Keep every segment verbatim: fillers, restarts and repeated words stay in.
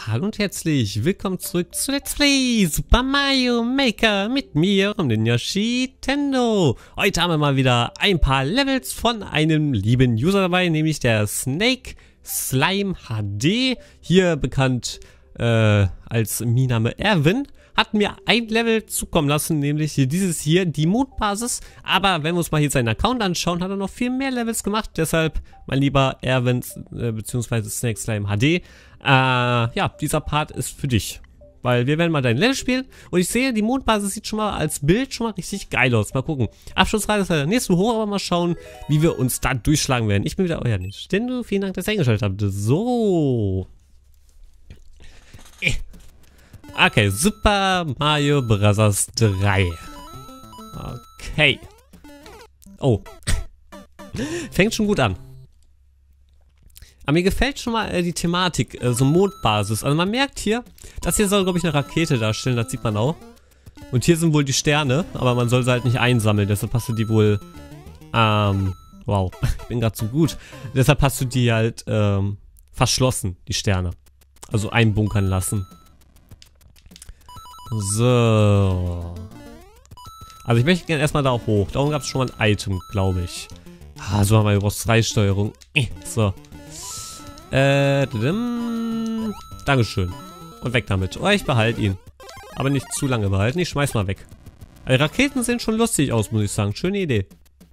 Hallo und herzlich willkommen zurück zu Let's Play Super Mario Maker mit mir und den Yoshi Tendo. Heute haben wir mal wieder ein paar Levels von einem lieben User dabei, nämlich der Snake Slime H D, hier bekannt äh, als Miname Erwin, hat mir ein Level zukommen lassen, nämlich hier dieses hier, die Mondbasis. Aber wenn wir uns mal hier seinen Account anschauen, hat er noch viel mehr Levels gemacht. Deshalb, mein lieber Erwin, äh, beziehungsweise Snake Slime H D, äh, ja, dieser Part ist für dich. Weil wir werden mal dein Level spielen. Und ich sehe, die Mondbasis sieht schon mal als Bild schon mal richtig geil aus. Mal gucken. Abschlussrate ist leider nicht so hoch, aber mal schauen, wie wir uns da durchschlagen werden. Ich bin wieder euer Nintendo. Vielen Dank, dass ihr eingeschaltet habt. So. Okay, Super Mario Bros. drei. Okay. Oh. Fängt schon gut an. Aber mir gefällt schon mal äh, die Thematik, äh, so Mondbasis. Also man merkt hier, das hier soll, glaube ich, eine Rakete darstellen, das sieht man auch. Und hier sind wohl die Sterne, aber man soll sie halt nicht einsammeln, deshalb hast du die wohl, ähm, wow, ich bin gerade so gut. Deshalb hast du die halt, ähm, verschlossen, die Sterne. Also einbunkern lassen. So. Also ich möchte gerne erstmal da auch hoch. Da oben gab es schon mal ein Item, glaube ich. Ah, so haben wir Boss drei Steuerung. So. Äh, dadam. Dankeschön. Und weg damit. Oh, ich behalte ihn. Aber nicht zu lange behalten. Ich schmeiß mal weg. Die Raketen sehen schon lustig aus, muss ich sagen. Schöne Idee.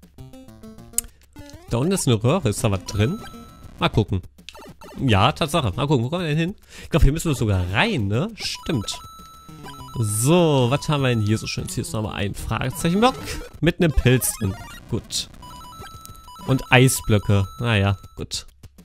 Da unten ist eine Röhre. Ist da was drin? Mal gucken. Ja, Tatsache. Mal gucken, wo kommen wir denn hin? Ich glaube, hier müssen wir sogar rein, ne? Stimmt. So, was haben wir denn hier so schön? Hier ist nochmal ein Fragezeichenblock mit einem Pilz drin. Gut. Und Eisblöcke. Naja, gut.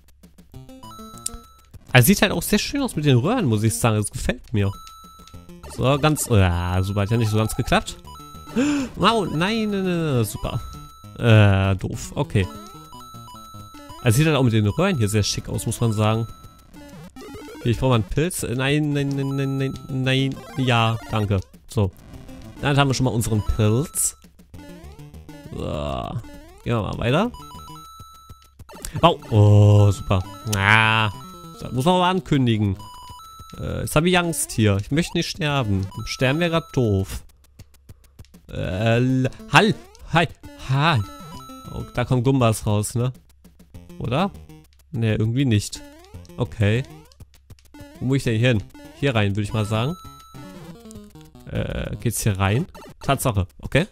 Also sieht halt auch sehr schön aus mit den Röhren, muss ich sagen. Das gefällt mir. So, ganz... Ja, super, hat ja nicht so ganz geklappt. Wow, nein, nein, nein, super. Äh, doof. Okay. Also sieht halt auch mit den Röhren hier sehr schick aus, muss man sagen. Hier, ich brauche mal einen Pilz. Nein, nein, nein, nein, nein, nein. Ja, danke. So. Dann haben wir schon mal unseren Pilz. So. Gehen wir mal weiter. Wow. Oh, super. Ah. Das muss man mal ankündigen. Äh, jetzt habe ich Angst hier. Ich möchte nicht sterben. Sterben wäre gerade doof. Äh, Hall. Hi. Hi. Oh, da kommen Gumbas raus, ne? Oder? Ne, irgendwie nicht. Okay. Wo muss ich denn hier hin? Hier rein, würde ich mal sagen. Äh, geht's hier rein? Tatsache, okay.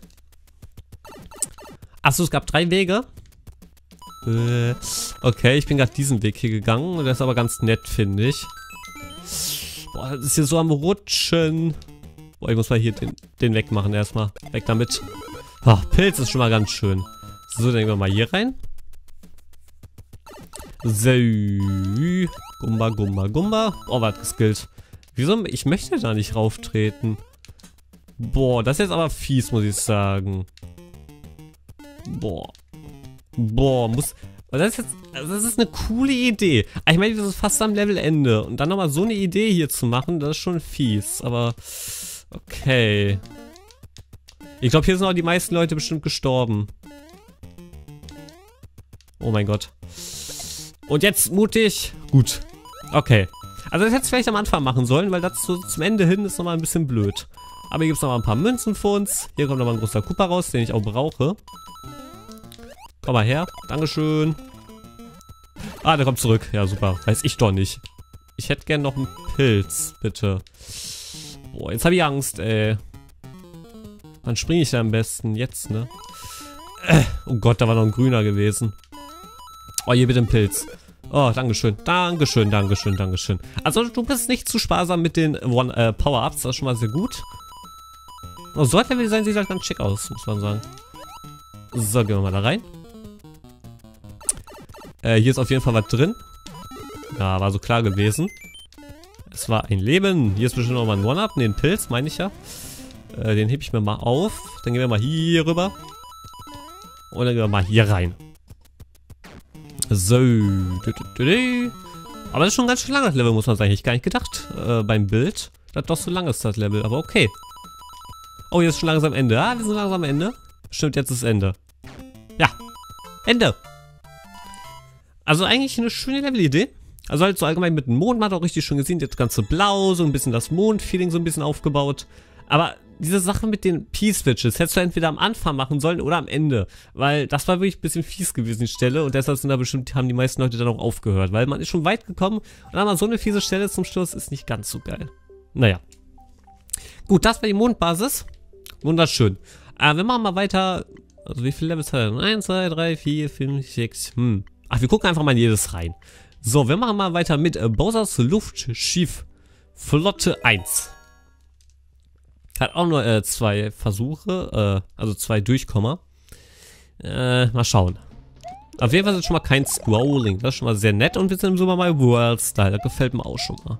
Achso, es gab drei Wege. Äh, okay, ich bin gerade diesen Weg hier gegangen. Und das ist aber ganz nett, finde ich. Boah, das ist hier so am Rutschen. Boah, ich muss mal hier den, den wegmachen erstmal. Weg damit. Ach, Pilz ist schon mal ganz schön. So, dann gehen wir mal hier rein. So. Gumba, Gumba, Gumba. Oh, was geskillt. Wieso? Ich möchte da nicht rauftreten. Boah, das ist jetzt aber fies, muss ich sagen. Boah. Boah, muss... Das ist jetzt... Das ist eine coole Idee. Ich meine, das ist fast am Levelende. Und dann nochmal so eine Idee hier zu machen, das ist schon fies. Aber... Okay. Ich glaube, hier sind auch die meisten Leute bestimmt gestorben. Oh mein Gott. Und jetzt mutig. Gut. Okay. Also das hätte ich vielleicht am Anfang machen sollen, weil das so zum Ende hin ist nochmal ein bisschen blöd. Aber hier gibt es nochmal ein paar Münzen für uns. Hier kommt nochmal ein großer Koopa raus, den ich auch brauche. Komm mal her. Dankeschön. Ah, der kommt zurück. Ja, super. Weiß ich doch nicht. Ich hätte gern noch einen Pilz, bitte. Boah, jetzt habe ich Angst, ey. Wann springe ich da am besten? Jetzt, ne? Äh, oh Gott, da war noch ein grüner gewesen. Oh, hier bitte ein Pilz. Oh, dankeschön. Dankeschön, dankeschön, dankeschön. Also, du bist nicht zu sparsam mit den One, äh, Power-Ups. Das ist schon mal sehr gut. Oh, so hat der Design sieht halt ganz schick aus, muss man sagen. So, gehen wir mal da rein. Äh, hier ist auf jeden Fall was drin. Ja, war so klar gewesen. Es war ein Leben. Hier ist bestimmt noch mal ein One-Up. Ne, ein Pilz, meine ich ja. Äh, den hebe ich mir mal auf. Dann gehen wir mal hier rüber. Und dann gehen wir mal hier rein. So. Aber das ist schon ein ganz schön langes Level, muss man sagen. Ich gar nicht gedacht äh, beim Bild. Das doch so lang ist das Level, aber okay. Oh, jetzt ist schon langsam Ende. Ah, wir sind langsam am Ende. Stimmt, jetzt ist Ende. Ja. Ende. Also eigentlich eine schöne Levelidee. Also halt so allgemein mit dem Mond, man hat auch richtig schön gesehen, das ganze Blau, so ein bisschen das Mond-Feeling so ein bisschen aufgebaut. Aber diese Sache mit den P-Switches hättest du entweder am Anfang machen sollen oder am Ende. Weil das war wirklich ein bisschen fies gewesen, die Stelle. Und deshalb sind da bestimmt, haben die meisten Leute dann auch aufgehört. Weil man ist schon weit gekommen und dann mal so eine fiese Stelle zum Schluss ist nicht ganz so geil. Naja. Gut, das war die Mondbasis. Wunderschön. Äh, wir machen mal weiter. Also wie viele Levels hat er? eins, zwei, drei, vier, fünf, sechs. Hm. Ach, wir gucken einfach mal in jedes rein. So, wir machen mal weiter mit äh, Bowser's Luftschiff Flotte eins. Hat auch nur äh, zwei Versuche, äh, also zwei Durchkomma. Äh, mal schauen. Auf jeden Fall ist schon mal kein Scrolling. Das ist schon mal sehr nett und wir sind im Super Mario World Style. Das gefällt mir auch schon mal.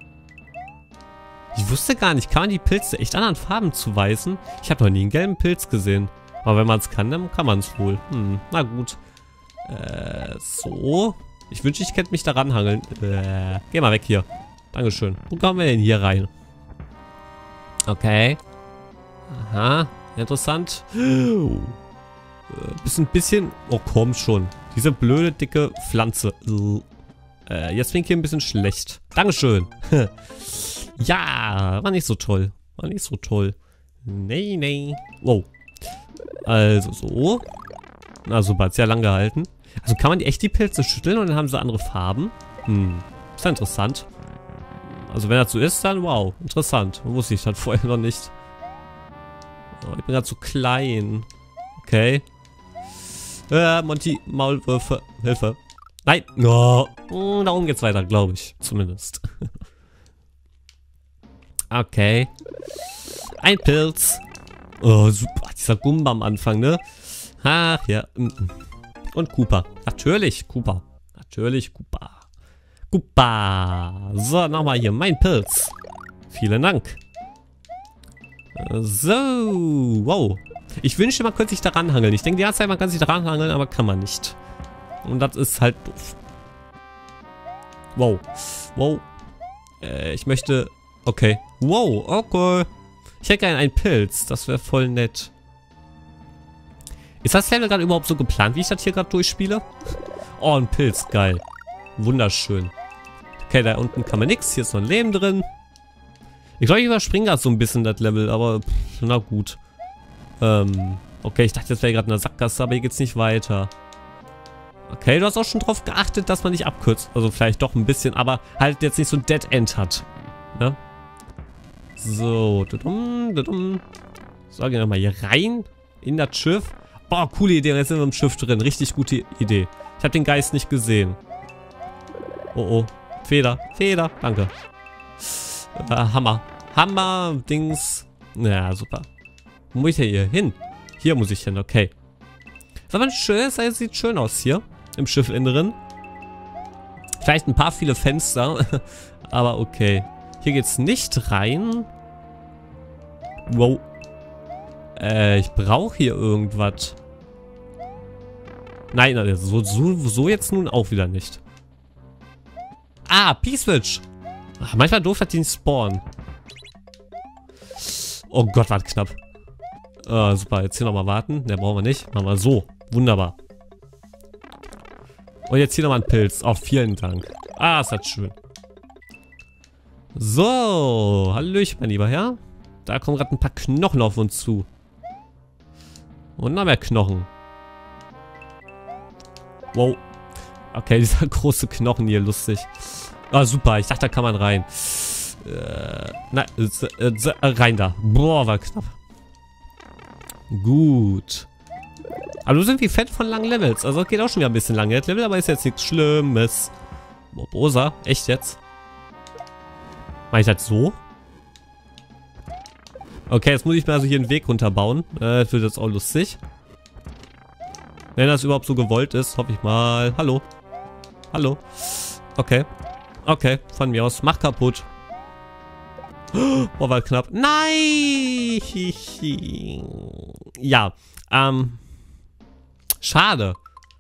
Ich wusste gar nicht, kann man die Pilze echt anderen Farben zuweisen? Ich habe noch nie einen gelben Pilz gesehen. Aber wenn man es kann, dann kann man es wohl. Hm, na gut. Äh, so. Ich wünschte, ich könnte mich daran hangeln. Äh, geh mal weg hier. Dankeschön. Wo kommen wir denn hier rein? Okay. Aha. Interessant. Oh. Äh, bisschen, bisschen. Oh, komm schon. Diese blöde, dicke Pflanze. Äh, jetzt bin ich hier ein bisschen schlecht. Dankeschön. Ja, war nicht so toll. War nicht so toll. Nee, nee. Wow. Also so. Na super, hat sehr lang gehalten. Also kann man die echt die Pilze schütteln und dann haben sie andere Farben? Hm. Ist ja interessant. Also wenn das so ist, dann wow. Interessant. Wusste ich das vorher noch nicht. Oh, ich bin gerade so klein. Okay. Äh, Monty, Maulwürfe. Hilfe. Nein. Oh. Hm, da oben geht's weiter, glaube ich. Zumindest. Okay. Ein Pilz. Oh, super. Dieser Gumba am Anfang, ne? Ach, ja. Und Koopa. Natürlich, Koopa. Natürlich, Koopa. Koopa. So, nochmal hier. Mein Pilz. Vielen Dank. So. Wow. Ich wünschte, man könnte sich daran hangeln. Ich denke die ganze Zeit, man kann sich daran hangeln, aber kann man nicht. Und das ist halt doof. Wow. Wow. Äh, ich möchte... Okay. Wow, okay. Ich hätte gerne einen Pilz. Das wäre voll nett. Ist das Level gerade überhaupt so geplant, wie ich das hier gerade durchspiele? Oh, ein Pilz. Geil. Wunderschön. Okay, da unten kann man nichts. Hier ist noch ein Leben drin. Ich glaube, ich überspringe gerade so ein bisschen das Level, aber pff, na gut. Ähm, okay, ich dachte, das wäre gerade eine Sackgasse, aber hier geht's nicht weiter. Okay, du hast auch schon drauf geachtet, dass man nicht abkürzt. Also vielleicht doch ein bisschen, aber halt jetzt nicht so ein Dead End hat. Ne? So, dudum, dudum. So, gehen wir mal hier rein in das Schiff. Boah, coole Idee, jetzt sind wir im Schiff drin. Richtig gute Idee. Ich habe den Geist nicht gesehen. Oh, oh. Feder, Feder, danke. Äh, Hammer. Hammer, Dings. Ja, super. Wo muss ich hier hin? Hier muss ich hin, okay. Das ist aber schön, es sieht schön aus hier. Im Schiffinneren. Vielleicht ein paar viele Fenster. Aber okay. Hier geht's nicht rein. Wow. Äh, ich brauche hier irgendwas. Nein, so, so, so jetzt nun auch wieder nicht. Ah, P-Switch. Manchmal doof, dass die nicht spawnen. Oh Gott, war das knapp. Uh, super, jetzt hier nochmal warten. Ne, brauchen wir nicht. Machen wir so. Wunderbar. Und jetzt hier nochmal ein Pilz. Oh, vielen Dank. Ah, ist das schön. So, hallöchen, mein lieber Herr. Da kommen gerade ein paar Knochen auf uns zu. Und noch mehr Knochen. Wow. Okay, dieser große Knochen hier, lustig. Ah, super, ich dachte, da kann man rein. Äh, nein, äh, äh, rein da. Boah, war knapp. Gut. Aber du sind wie fett von langen Levels. Also geht auch schon wieder ein bisschen lang. Das Level, aber ist jetzt nichts Schlimmes. Boah, Bosa, echt jetzt? Mach ich das so? Okay, jetzt muss ich mir also hier einen Weg runterbauen. Äh, das wird jetzt auch lustig. Wenn das überhaupt so gewollt ist, hoffe ich mal. Hallo. Hallo. Okay. Okay, von mir aus. Mach kaputt. Boah, war knapp. Nein! Ja, ähm. Schade.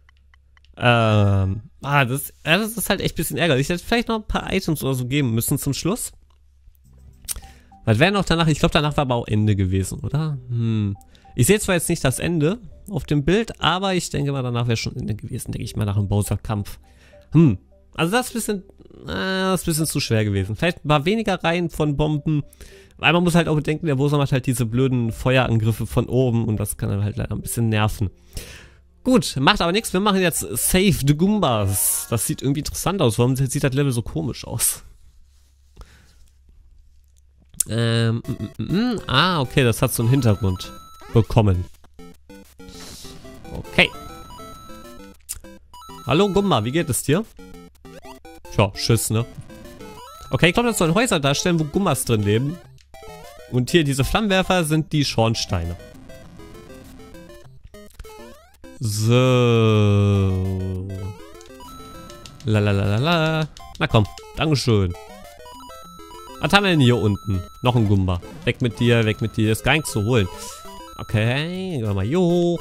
Ähm. Ah, das, das ist halt echt ein bisschen ärgerlich. Ich hätte vielleicht noch ein paar Items oder so geben müssen zum Schluss. Was wäre noch danach? Ich glaube, danach war aber auch Ende gewesen, oder? Hm. Ich sehe zwar jetzt nicht das Ende auf dem Bild, aber ich denke mal, danach wäre schon Ende gewesen, denke ich mal, nach dem Bowser-Kampf. Hm. Also das ist ein bisschen, äh, das ist ein bisschen zu schwer gewesen. Vielleicht ein paar weniger Reihen von Bomben. Weil man muss halt auch bedenken, der Bowser macht halt diese blöden Feuerangriffe von oben. Und das kann dann halt leider ein bisschen nerven. Gut, macht aber nichts. Wir machen jetzt Save the Goombas. Das sieht irgendwie interessant aus. Warum sieht das Level so komisch aus? Ähm, mm, mm, mm. Ah, okay, das hat so einen Hintergrund bekommen. Okay. Hallo Gumba, wie geht es dir? Tja, tschüss, ne? Okay, ich glaube, das sollen Häuser darstellen, wo Gumbas drin leben. Und hier, diese Flammenwerfer sind die Schornsteine. So. Lalalala. Na komm, dankeschön. Was haben wir denn hier unten? Noch ein Gumba. Weg mit dir, weg mit dir. Ist gar nichts zu holen. Okay, gehen wir mal hier hoch.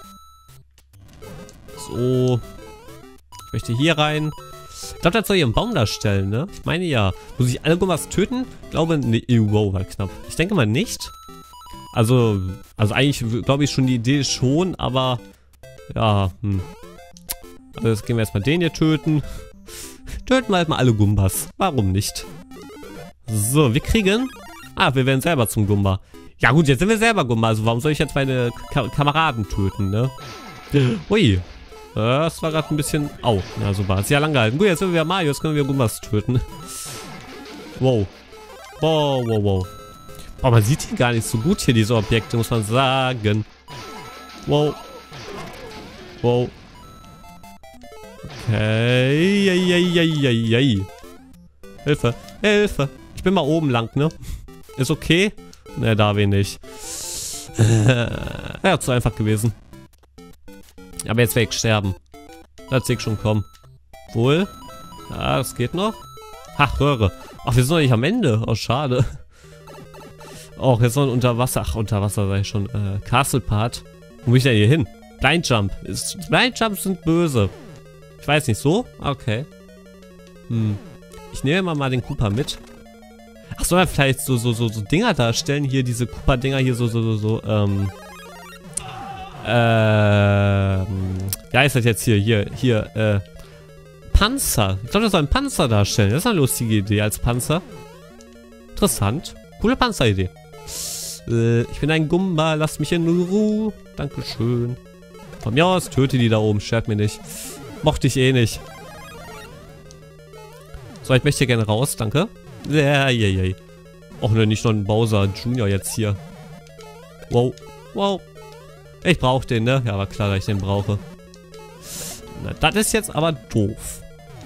So. Ich möchte hier rein. Ich glaube, das soll hier einen Baum darstellen, ne? Ich meine ja. Muss ich alle Gumbas töten? Ich glaube, ne, wow, war knapp. Ich denke mal nicht. Also, also eigentlich glaube ich schon, die Idee ist schon, aber ja, hm. Also jetzt gehen wir erstmal den hier töten. Töten wir halt mal alle Gumbas. Warum nicht? So, wir kriegen... Ah, wir werden selber zum Gumba. Ja gut, jetzt sind wir selber Gumba. Also warum soll ich jetzt meine Ka Kameraden töten, ne? Ui. Das war gerade ein bisschen... Au. Ja, super. Hat sich ja lang gehalten. Gut, jetzt sind wir Mario. Jetzt können wir Gumbas töten. Wow. Wow, wow, wow. Oh, man sieht hier gar nicht so gut hier, diese Objekte, muss man sagen. Wow. Wow. Okay. Ei, ei, ei, ei, ei. Hilfe. Hilfe. Ich bin mal oben lang, ne? Ist okay? Ne, da wenig. Ja, zu einfach gewesen. Aber jetzt werde ich sterben. Das sehe ich schon kommen. Wohl? Ja, das geht noch. Ach, Röhre. Ach, wir sind noch nicht am Ende. Oh, schade. Oh, jetzt noch ein Unterwasser. Ach, Unterwasser sei schon. Äh, Castle Part. Wo muss ich denn hier hin? Blind Jump. Ist, Blind Jumps sind böse. Ich weiß nicht, so? Okay. Hm. Ich nehme mal, mal den Koopa mit. Ach, soll er vielleicht so, so, so, so Dinger darstellen? Hier, diese Koopa-Dinger hier so, so, so, so, ähm. Ähm. Wie heißt das jetzt hier? Hier, hier, äh. Panzer. Ich glaube, das soll ein Panzer darstellen. Das ist eine lustige Idee als Panzer. Interessant. Coole Panzeridee. Äh, ich bin ein Gumba, lasst mich in Ruhe. Dankeschön. Von mir aus, töte die da oben, schert mir nicht. Mochte ich eh nicht. So, ich möchte hier gerne raus, danke. Ja, ja, ja. Och ne, nicht noch ein Bowser Junior jetzt hier. Wow, wow. Ich brauche den, ne? Ja, war klar, dass ich den brauche. Na, das ist jetzt aber doof.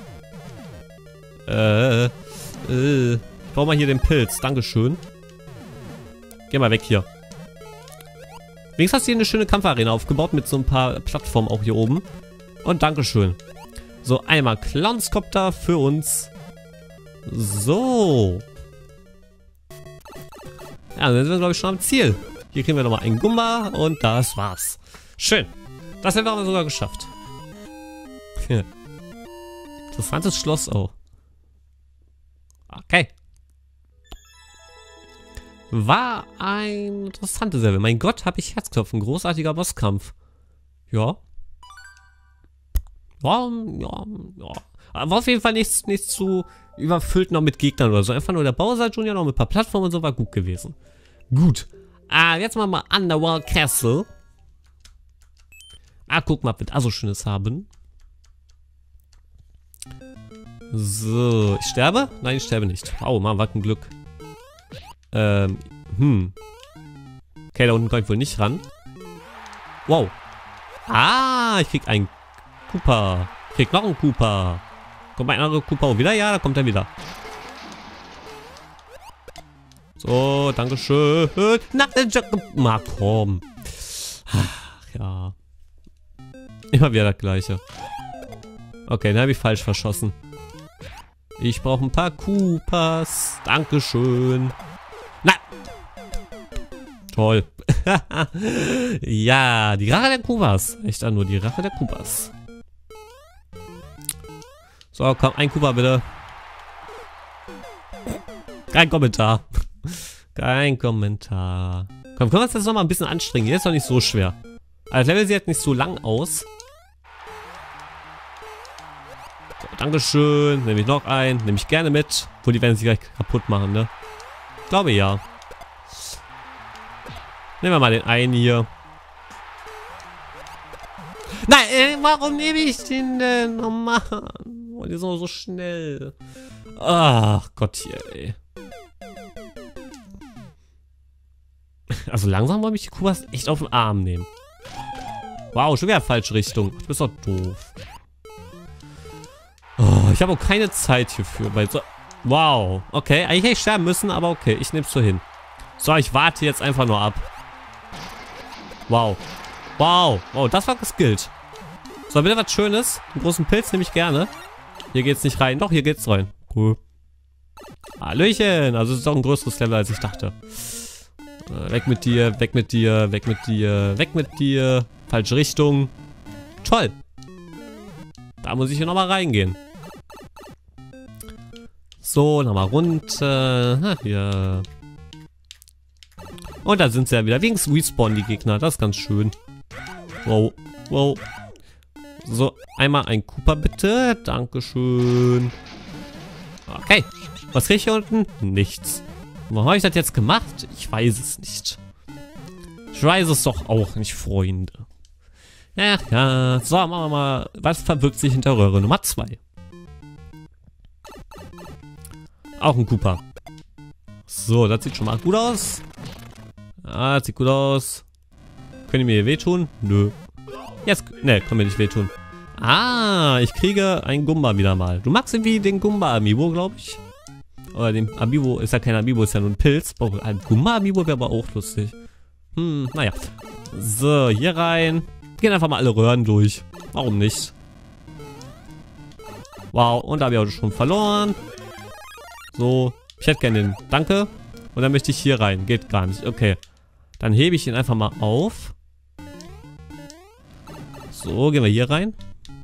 Äh, äh. Ich brauche mal hier den Pilz, dankeschön. Geh mal weg hier. Wenigstens hast du hier eine schöne Kampfarena aufgebaut mit so ein paar Plattformen auch hier oben. Und dankeschön. So, einmal Clownskopter für uns. So. Ja, dann sind wir, glaube ich, schon am Ziel. Hier kriegen wir nochmal einen Gumba und das war's. Schön. Das haben wir sogar geschafft. Interessantes Schloss auch. Okay. War ein interessantes Level. Mein Gott, habe ich Herzklopfen. Großartiger Bosskampf. Ja. Ja, ja, ja. Aber auf jeden Fall nichts, nichts zu überfüllt noch mit Gegnern oder so. Einfach nur der Bowser Junior noch mit ein paar Plattformen und so war gut gewesen. Gut. Ah, jetzt machen wir mal Underworld Castle. Ah, guck mal, was wir da so Schönes haben. So, ich sterbe? Nein, ich sterbe nicht. Au, Mann, was ein Glück. Ähm, hm. Okay, da unten komme ich wohl nicht ran. Wow. Ah, ich krieg einen Koopa. Ich krieg noch einen Koopa. Kommt ein anderer Koopa auch wieder? Ja, da kommt er wieder. So, dankeschön. Na, na komm. Ach, ja. Immer wieder das Gleiche. Okay, dann habe ich falsch verschossen. Ich brauche ein paar Koopas. Dankeschön. Na! Toll. Ja, die Rache der Koopas. Echt nur die Rache der Koopas. So, komm, ein Koopa bitte. Kein Kommentar. Kein Kommentar. Komm, können wir uns das nochmal ein bisschen anstrengen. Hier ist doch nicht so schwer. Also, das Level sieht nicht so lang aus. Dankeschön. Nehme ich noch ein. Nehme ich gerne mit. Wo die werden sich gleich kaputt machen, ne? Ich glaube ja. Nehmen wir mal den einen hier. Nein, äh, warum nehme ich den denn? Oh Mann. Oh, die sind auch so schnell. Ach Gott hier, ey. Also langsam wollte ich die Kubas echt auf den Arm nehmen. Wow, schon wieder falsche Richtung. Du bist doch doof. Oh, ich habe auch keine Zeit hierfür. Weil so wow. Okay, eigentlich hätte ich sterben müssen, aber okay, ich nehme es so hin. So, ich warte jetzt einfach nur ab. Wow. Wow. Wow, das war geskillt. So, bitte was Schönes. Einen großen Pilz nehme ich gerne. Hier geht's nicht rein. Doch, hier geht's rein. Cool. Hallöchen. Also es ist doch ein größeres Level, als ich dachte. Äh, weg mit dir, weg mit dir, weg mit dir, weg mit dir. Falsche Richtung. Toll. Da muss ich hier nochmal reingehen. So, nochmal runter. Ha, hier. Und da sind sie ja wieder. Wenigstens respawnen die Gegner. Das ist ganz schön. Wow. Wow. So, einmal ein Cooper bitte. Dankeschön. Okay. Was kriege ich hier unten? Nichts. Warum habe ich das jetzt gemacht? Ich weiß es nicht. Ich weiß es doch auch nicht, Freunde. Ja, ja. So, machen wir mal. Was verbirgt sich hinter Röhre Nummer zwei? Auch ein Cooper. So, das sieht schon mal gut aus. Ah, das sieht gut aus. Können die mir hier wehtun? Nö. Jetzt, ne, können wir nicht wehtun. Ah, ich kriege einen Gumba wieder mal. Du magst irgendwie den Gumba Amiibo, glaube ich. Oder den Amiibo, ist ja kein Amiibo, ist ja nur ein Pilz. Ein Gumba Amiibo wäre aber auch lustig. Hm, naja. So, hier rein. Gehen einfach mal alle Röhren durch. Warum nicht? Wow, und da habe ich auch schon verloren. So, ich hätte gerne den. Danke. Und dann möchte ich hier rein. Geht gar nicht. Okay. Dann hebe ich ihn einfach mal auf. So, gehen wir hier rein.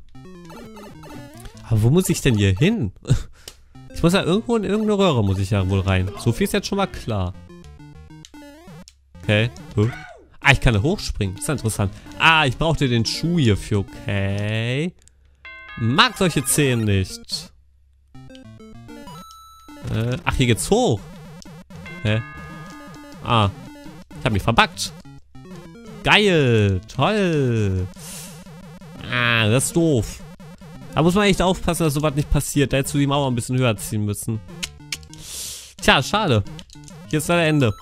Aber wo muss ich denn hier hin? Ich muss ja irgendwo in irgendeine Röhre, muss ich ja wohl rein. So viel ist jetzt schon mal klar. Okay. Huh. Ah, ich kann da hochspringen. Das ist ja interessant. Ah, ich brauchte den Schuh hierfür. Okay. Mag solche Zehen nicht. Äh, ach, hier geht's hoch. Hä? Ah. Ich habe mich verbuggt. Geil. Toll. Ah, das ist doof. Da muss man echt aufpassen, dass sowas nicht passiert. Da hättest du die Mauer ein bisschen höher ziehen müssen. Tja, schade. Hier ist leider Ende.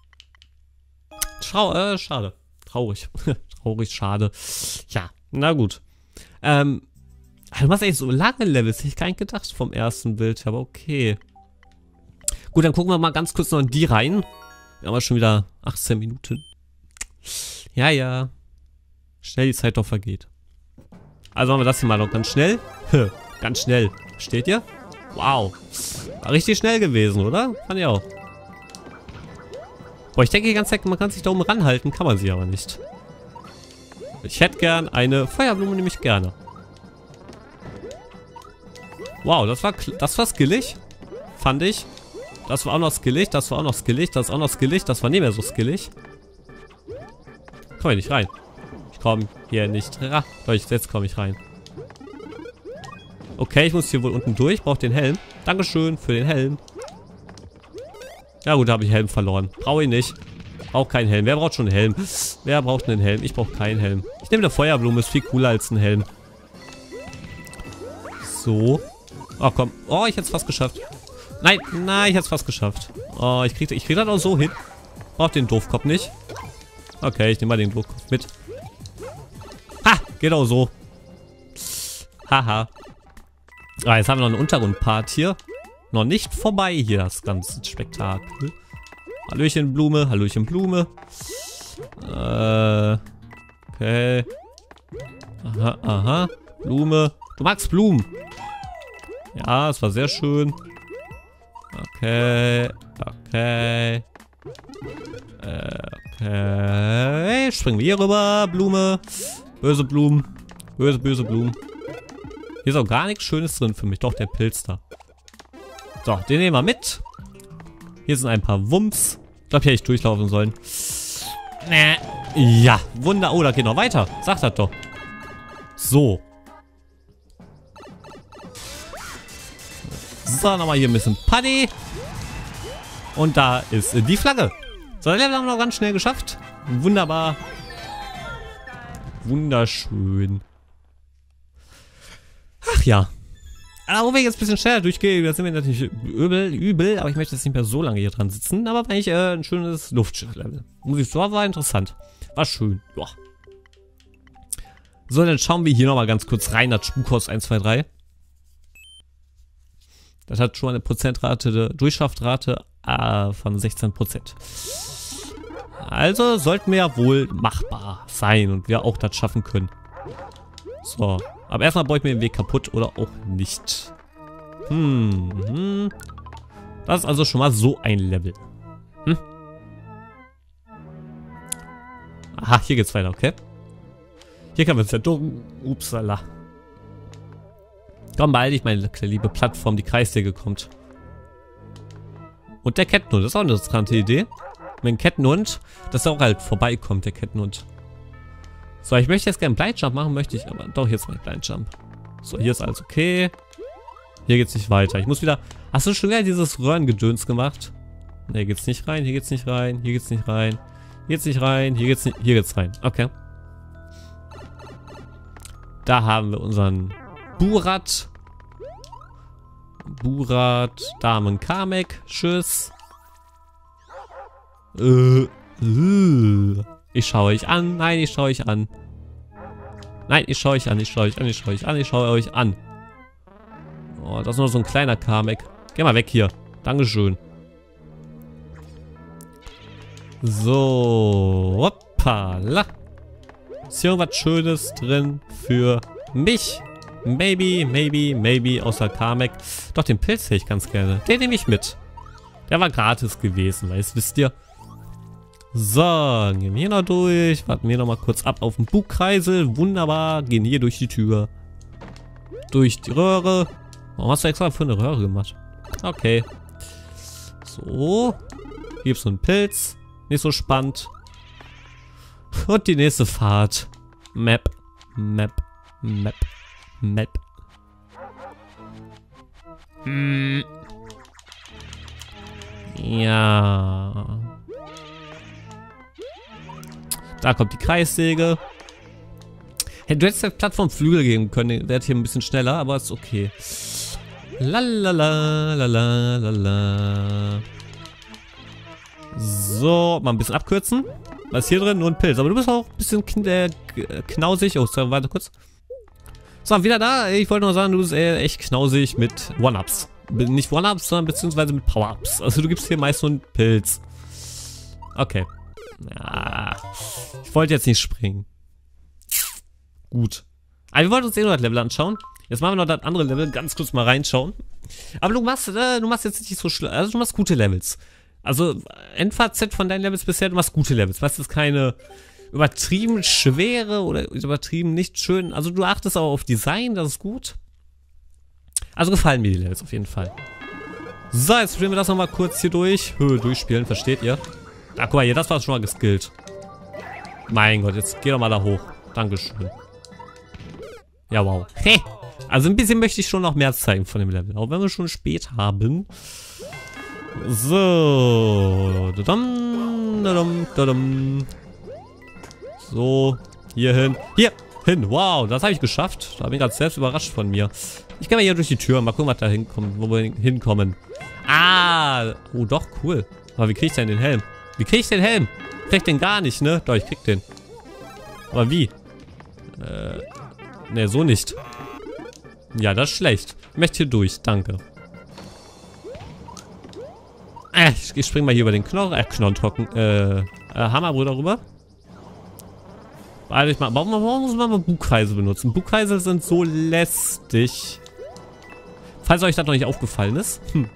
Trau äh, schade. Traurig. Traurig, schade. Ja, na gut. Ähm, du machst echt so lange Levels. Hätte ich gar nicht gedacht vom ersten Bild. Aber okay. Gut, dann gucken wir mal ganz kurz noch in die rein. Wir haben ja schon wieder achtzehn Minuten. Ja, ja. Schnell die Zeit doch vergeht. Also machen wir das hier mal noch ganz schnell. Ganz schnell. Steht ihr? Wow. War richtig schnell gewesen, oder? Fand ich auch. Boah, ich denke die ganze Zeit, man kann sich da oben ranhalten. Kann man sie aber nicht. Ich hätte gern eine Feuerblume, nämlich gerne. Wow, das war, das war skillig. Fand ich. Das war auch noch skillig. Das war auch noch skillig. Das ist auch noch skillig. Das war nicht mehr so skillig. Komm hier nicht rein. Ich komme hier nicht rein. Jetzt komme ich rein. Okay, ich muss hier wohl unten durch. Brauche den Helm. Dankeschön für den Helm. Ja gut, da habe ich Helm verloren. Brauche ich nicht. Brauche keinen Helm. Wer braucht schon einen Helm? Wer braucht einen Helm? Ich brauche keinen Helm. Ich nehme eine Feuerblume. Ist viel cooler als ein Helm. So. Oh, komm. Oh, ich hätte es fast geschafft. Nein, nein, ich hätte es fast geschafft. Oh, ich kriege ich krieg das auch so hin. Brauche den Doofkopf nicht. Okay, ich nehme mal den Doofkopf mit. Ha, geht auch so. Haha. Ah, jetzt haben wir noch einen Untergrundpart hier. Noch nicht vorbei hier, das ganze Spektakel. Hallöchen Blume, Hallöchen Blume. Äh, okay. Aha, aha. Blume. Du magst Blumen. Ja, es war sehr schön. Okay. Okay. Okay. Springen wir hier rüber. Blume. Böse Blumen. Böse, böse Blumen. Hier ist auch gar nichts Schönes drin für mich. Doch, der Pilz da. So, den nehmen wir mit. Hier sind ein paar Wumms. Ich glaube, hier hätte ich durchlaufen sollen. Ja, Wunder. Oh, da geht noch weiter. Sag das doch. So. So, nochmal hier ein bisschen Paddy. Und da ist die Flagge. So, das Level haben wir noch ganz schnell geschafft. Wunderbar. Wunderschön. Ach ja. Aber wo wir jetzt ein bisschen schneller durchgehen, da sind wir natürlich übel, übel, aber ich möchte jetzt nicht mehr so lange hier dran sitzen. Aber war eigentlich äh, ein schönes Luftschiff-Level. Muss ich sagen, war interessant. War schön. Ja. So, dann schauen wir hier nochmal ganz kurz rein. Das Spukhaus eins, zwei, drei. Das hat schon eine Prozentrate, Durchschaftsrate äh, von sechzehn Prozent. Also sollten wir ja wohl machbar sein und wir auch das schaffen können. So. Aber erstmal baue ich mir den Weg kaputt oder auch nicht. Hm, hm. Das ist also schon mal so ein Level. Hm. Aha, hier geht's weiter, okay. Hier kann man es ja ducken. Upsala. Komm, beeil dich, meine liebe Plattform, die Kreissäge kommt. Und der Kettenhund, das ist auch eine interessante Idee. Mit dem Kettenhund, dass er auch halt vorbeikommt, der Kettenhund. So, ich möchte jetzt gerne einen Blindjump machen, möchte ich, aber doch, jetzt mal einen Blindjump. So, hier ist alles okay. Hier geht's nicht weiter. Ich muss wieder... Hast du schon wieder dieses Röhrengedöns gemacht? Ne, hier geht's nicht rein, hier geht's nicht rein, hier geht's nicht rein. Hier geht's nicht rein, hier geht's nicht... Hier geht's rein. Okay. Da haben wir unseren Burat. Burat. Da haben wir einen Kamek. Tschüss. Äh, äh. Ich schaue euch an. Nein, ich schaue euch an. Nein, ich schaue euch an. Ich schaue euch an. Ich schaue euch an. Ich schaue euch an. Oh, das ist nur so ein kleiner Kamek. Geh mal weg hier. Dankeschön. So. Hoppala. Ist hier irgendwas Schönes drin für mich? Maybe, maybe, maybe. Außer Kamek. Doch, den Pilz hätte ich ganz gerne. Den nehme ich mit. Der war gratis gewesen, weißt, wisst ihr? So, gehen wir hier noch durch. Warten wir noch mal kurz ab auf den Bugkreisel. Wunderbar. Gehen hier durch die Tür. Durch die Röhre. Warum hast du extra für eine Röhre gemacht? Okay. So. Hier gibt es so einen Pilz. Nicht so spannend. Und die nächste Fahrt. Map. Map. Map. Map. Hm. Ja. Da kommt die Kreissäge. Hey, du hättest der Plattform Flügel geben können. Der wäre hier ein bisschen schneller, aber ist okay. Lalala, lalala, lalala. So, mal ein bisschen abkürzen. Was ist hier drin? Nur ein Pilz. Aber du bist auch ein bisschen kn äh, knausig. Oh, sorry, warte kurz. So, wieder da. Ich wollte nur sagen, du bist äh, echt knausig mit One-Ups. Nicht One-Ups, sondern beziehungsweise mit Power-Ups. Also du gibst hier meist nur einen Pilz. Okay. Ja, ich wollte jetzt nicht springen. Gut. Aber wir wollten uns eh noch das Level anschauen. Jetzt machen wir noch das andere Level. Ganz kurz mal reinschauen. Aber du machst, äh, du machst jetzt nicht so schlimm. Also du machst gute Levels. Also Endfazit von deinen Levels bisher, du machst gute Levels. Weißt du, das ist keine übertrieben schwere oder übertrieben nicht schön. Also du achtest auch auf Design, das ist gut. Also gefallen mir die Levels auf jeden Fall. So, jetzt spielen wir das nochmal kurz hier durch. Höhe durchspielen, versteht ihr? Ah, guck mal hier, das war schon mal geskillt. Mein Gott, jetzt geh doch mal da hoch. Dankeschön. Ja, wow. Hey. Also ein bisschen möchte ich schon noch mehr zeigen von dem Level. Auch wenn wir schon spät haben. So. Dadam, dadam, dadam. So. Hier hin. Hier hin. Wow, das habe ich geschafft. Da bin ich gerade selbst überrascht von mir. Ich kann mal hier durch die Tür. Mal gucken, was da hinkommt, wo wir hinkommen. Ah. Oh, doch, cool. Aber wie kriege ich denn den Helm? Wie krieg ich den Helm? Ich krieg den gar nicht, ne? Doch, ich krieg den. Aber wie? Äh, ne, so nicht. Ja, das ist schlecht. Ich möchte hier durch, danke. Äh, ich, ich spring mal hier über den Knochen, äh, Knochentrocken, äh, äh, Hammerbrüder rüber. Warte ich mal, warum, warum muss man mal Bugkreise benutzen? Bugkreise sind so lästig. Falls euch das noch nicht aufgefallen ist. Hm.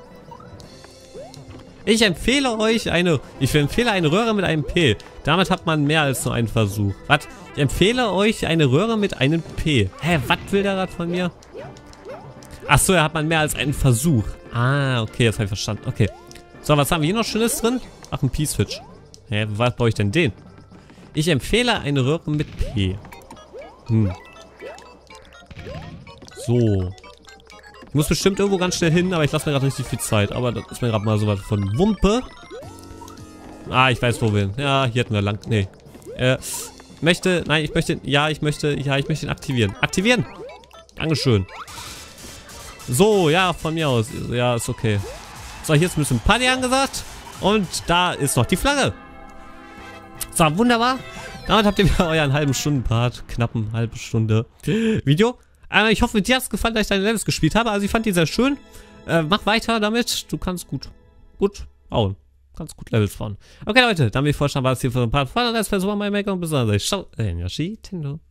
Ich empfehle euch eine... Ich empfehle eine Röhre mit einem P. Damit hat man mehr als nur einen Versuch. Was? Ich empfehle euch eine Röhre mit einem P. Hä, was will der gerade von mir? Achso, da hat man mehr als einen Versuch. Ah, okay, das habe ich verstanden. Okay. So, was haben wir hier noch Schönes drin? Ach, ein P-Switch. Hä, was brauche ich denn den? Ich empfehle eine Röhre mit P. Hm. So. Ich muss bestimmt irgendwo ganz schnell hin, aber ich lasse mir gerade richtig viel Zeit. Aber das ist mir gerade mal so was von Wumpe. Ah, ich weiß, wo wir hin. Ja, hier hätten wir lang... Nee. Äh, möchte... Nein, ich möchte... Ja, ich möchte... Ja, ich möchte ihn aktivieren. Aktivieren! Dankeschön. So, ja, von mir aus. Ja, ist okay. So, hier ist ein bisschen Party angesagt. Und da ist noch die Flagge. So, wunderbar. Damit habt ihr wieder euren halben Stunden-Part. Knappen halbe Stunde Video. Äh, ich hoffe, dir hat es gefallen, dass ich deine Levels gespielt habe. Also ich fand die sehr schön. Äh, mach weiter damit. Du kannst gut, gut bauen. Kannst gut Levels bauen. Okay, Leute, dann will ich vorstellen, war es hier für ein Part von der Rest für Super Mario Maker und bis dann. Ciao. Äh, Yoshi, Tendo.